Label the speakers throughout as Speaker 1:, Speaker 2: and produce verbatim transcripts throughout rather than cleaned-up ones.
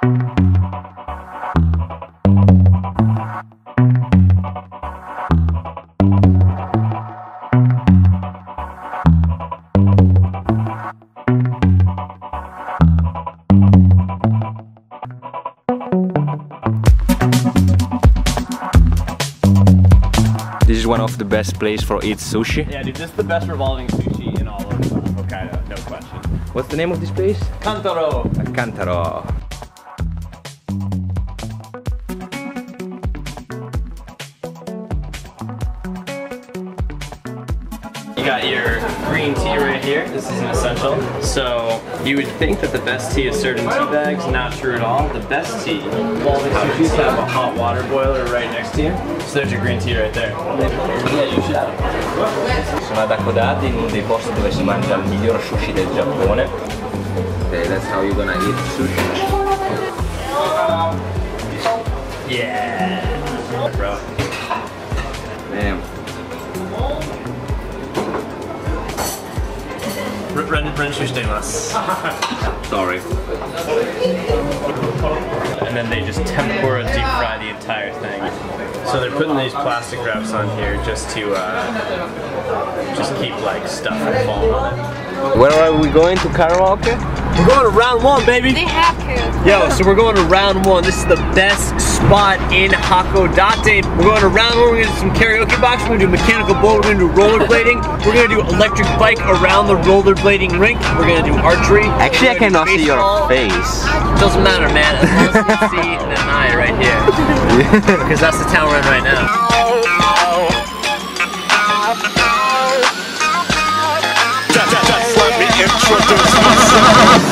Speaker 1: This is one of the best places for eat sushi.
Speaker 2: Yeah, dude, this is the best revolving sushi in all of Hokkaido, no question.
Speaker 1: What's the name of this place?
Speaker 2: Kantaro!
Speaker 1: Kantaro.
Speaker 2: You got your green tea right here. This is an essential. So you would think that the best tea is served in tea bags. Not true at all. The best tea, revolving sushis have a hot water boiler right next to you. So there's your green tea right there. Yeah, you should have it.
Speaker 1: Sono ad Hakodate, in uno dei posti dove si mangia il miglior sushi del Giappone. Okay, that's how you're gonna eat sushi.
Speaker 2: Yeah. Bro.
Speaker 1: Damn. Sorry.
Speaker 2: And then they just tempura deep fry the entire thing. So they're putting these plastic wraps on here just to uh, just keep like stuff from falling on it.
Speaker 1: Where are we going to karaoke?
Speaker 2: We're going to round one, baby.
Speaker 3: They have to.
Speaker 2: Yo, so we're going to round one. This is the best spot in Hakodate. We're going to round one. We're going to do some karaoke box. We're going to do mechanical bull. We're going to do rollerblading. We're going to do electric bike around the rollerblading rink. We're going to do archery.
Speaker 1: Actually, I cannot see your face.
Speaker 2: Doesn't matter, man. As long as you can see an eye right here. Because that's the town we're in right now.
Speaker 4: Just let me introduce myself.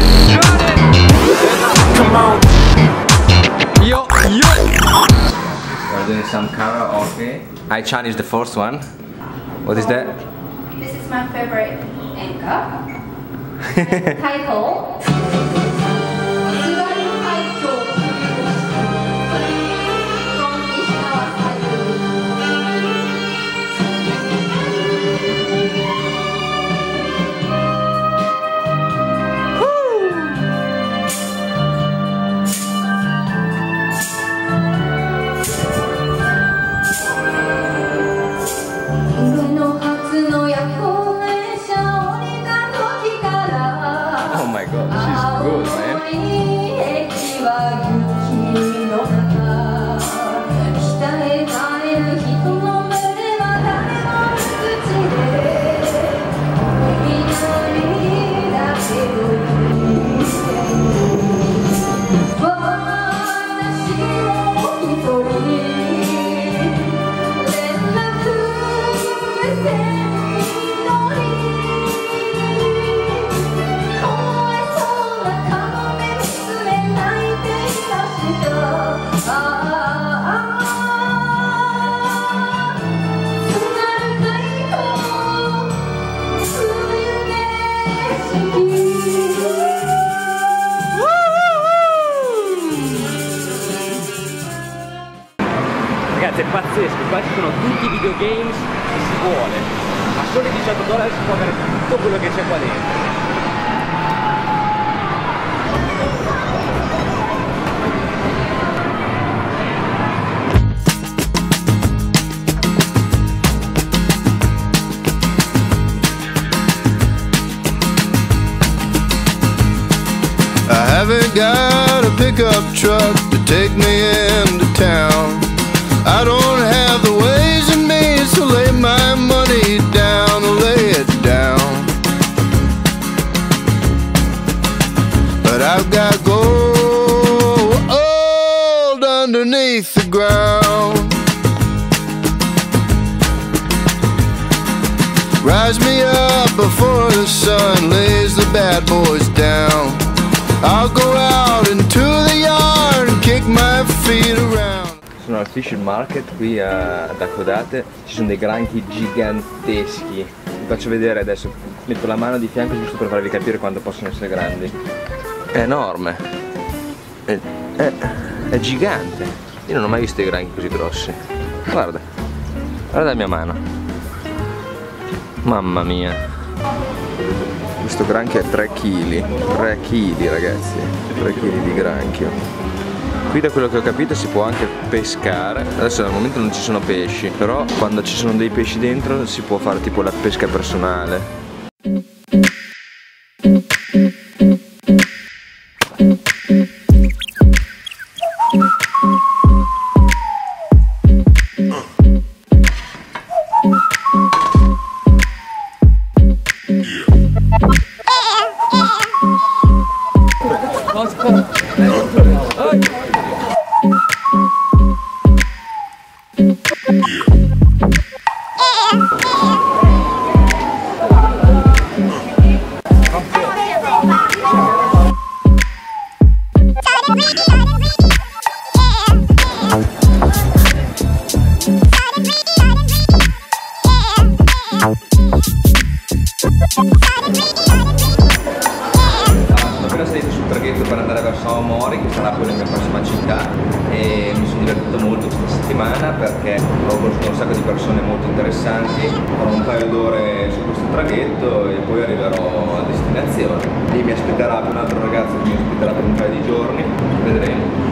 Speaker 4: Come on.
Speaker 1: Yo, yo. We're doing some karaoke. Ai-chan is the first one. What is that?
Speaker 3: This is my favorite anchor. Title.
Speaker 1: Oh my god, this is good, man. Ragazzi, è pazzesco, qua ci sono tutti i videogames che si vuole. A soli diciotto dollari si può avere tutto quello che c'è qua dentro.
Speaker 5: I haven't got a pickup truck to take me into town. I don't have the ways and means to lay my money down, to lay it down. But I've got gold underneath the ground. Rise me up before the sun lays the bad boys down. I'll go out into the yard and kick my feet around.
Speaker 1: Sono al Fish Market qui a, ad Hakodate, ci sono dei granchi giganteschi. Vi faccio vedere adesso, metto la mano di fianco giusto per farvi capire quanto possono essere grandi. È enorme, è, è, è gigante. Io non ho mai visto dei granchi così grossi. Guarda, guarda la mia mano. Mamma mia. questo granchio è tre chili, tre chili ragazzi, tre chili di granchio. Qui da quello che ho capito si può anche pescare, adesso al momento non ci sono pesci, però quando ci sono dei pesci dentro si può fare tipo la pesca personale. Per andare verso Aomori, che sarà poi la mia prossima città, e mi sono divertito molto questa settimana perché ho conosciuto un sacco di persone molto interessanti. Farò un paio d'ore su questo traghetto e poi arriverò a destinazione. Lì mi aspetterà un altro ragazzo che mi aspetterà per un paio di giorni, vedremo.